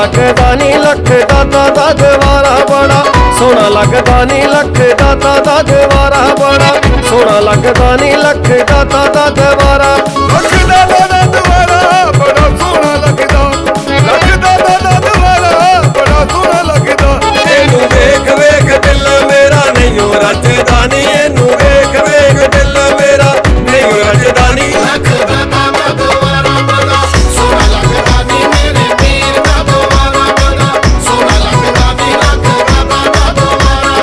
लगदा नी लख दाता दा दवारा बड़ा सोना लगदा नी लख दाता दा दवारा बड़ा सोना लगदा नी लख दाता दा दवारा लख दाता दा दवारा बड़ा सोना लगदा लख दाता दा दवारा बड़ा सोना लगदा एनू वेख वेख दिल मेरा नहीं रजदा नी एनू वेख वेख दिल मेरा नहीं रजदा नी लख दाता दा दवारा बड़ा सोना लगदा नी मेरे पीर दा दवारा बड़ा सोना लगदा नी लख दाता दा दवारा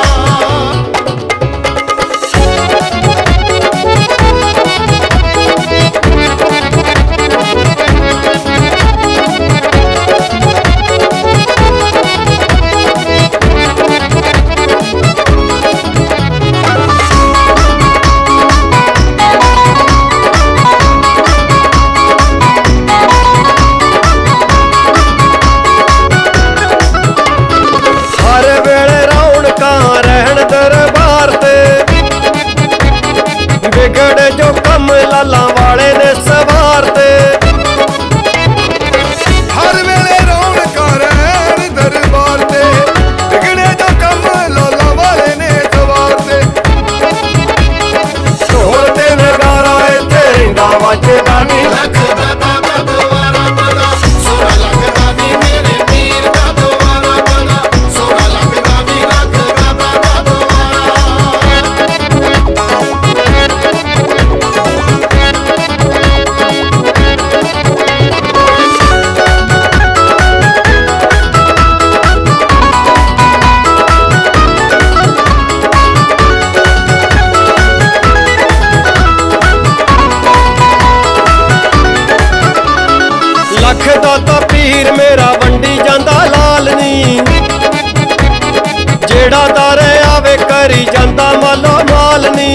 बिगड़े जो कम लाला वाले ने सवारते हर वेले रौनकां रहण दरबार ते बिगड़े जो कम लाला वाले ने सवारते ढोल ते नगारा इत्थे रहिंदा वजदा नी लख दाता दा दवारा बड़ा सोना लगदा नी मेरे पीर दा दवारा बड़ा सोना लगदा नी लख दाता दा दवारा लख दाता पीर मेरा वंडी जांदा लाल नी जेड़ा दारे आवे करी जांदा मालो माल नी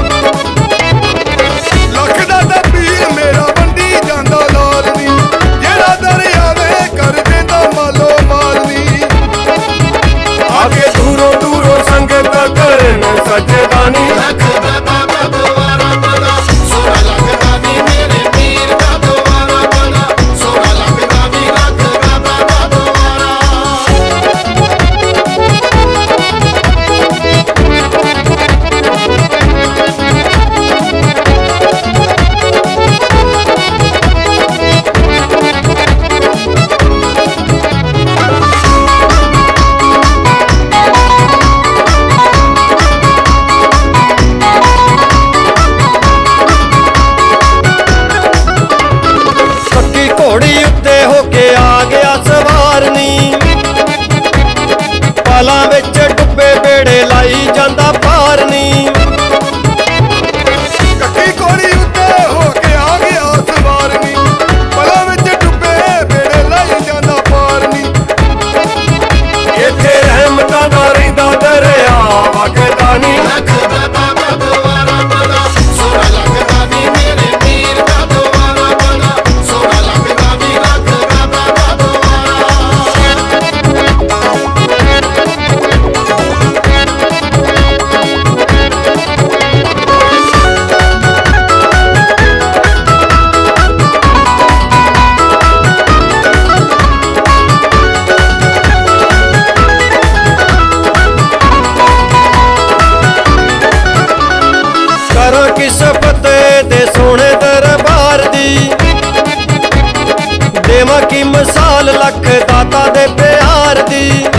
लख दाता पीर मेरा वंडी जांदा लाल नी जेड़ा दर आवे कर देंदा मालो माल नी आगे दूरों दूरों संगत करन सजदा नी लख दाता दा दवारा बड़ा सोना लगदा नी मेरे पीर दा दवारा बड़ा सोना लगदा नी लख दाता दा दवारा पक्की घोड़ी उत्ते होके आ गया सवार नी पालां विच डुब्बे बेड़े लाई जांदा पार नी ਕੱਕੀ ਕੋੜੀ ਉੱਤੇ ਹੋ ਕੇ ਆ ਗਿਆ ਸਵਾਰ ਨੀ ਪਲਾਂ ਵਿੱਚ ਡੁੱਬੇ ਬੇੜੇ ਲਾਈ ਜਾਂਦਾ ਪਾਰ ਨੀ ਇੱਥੇ ਰਹਿਮਤਾਂ ਦਾ ਰਹਿੰਦਾ ਦਰਿਆ ਵਗਦਾ ਨੀ लख दाता दा दवारा बड़ा सोना लगदा नी मेरे पीर दा दवारा बड़ा सोना लगदा नी लख दाता दा दवारा ਕਰਾਂ ਕਿਸ ਫਤਿਹ ਦੇ ਸੋਹਣੇ ਦਰਬਾਰ ਦੀ ਦੇਵਾਂ ਕੀ ਮਿਸਾਲ ਲੱਖ ਦਾਤਾ ਦੇ ਪਿਆਰ ਦੀ